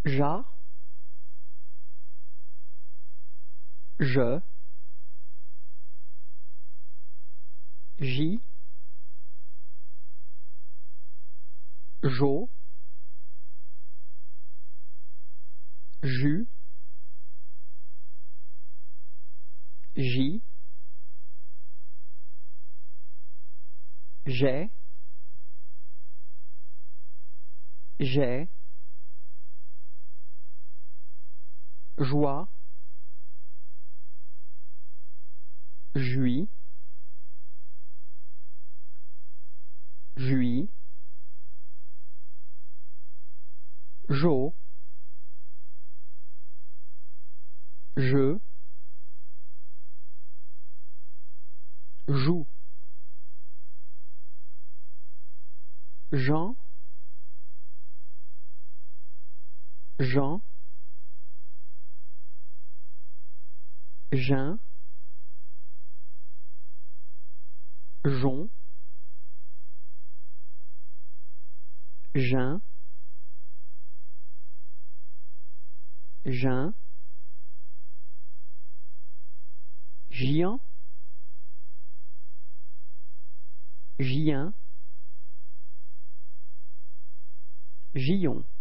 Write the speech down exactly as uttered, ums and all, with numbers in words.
Ja, je, j'y, j'au, j'u, j'y, j'ai, j'ai, joie, j'uis, j'uis, j'au, je, joue, Jean, Jean, Jean, Jon, Jean, Jean, Gian, Gien, Gillon.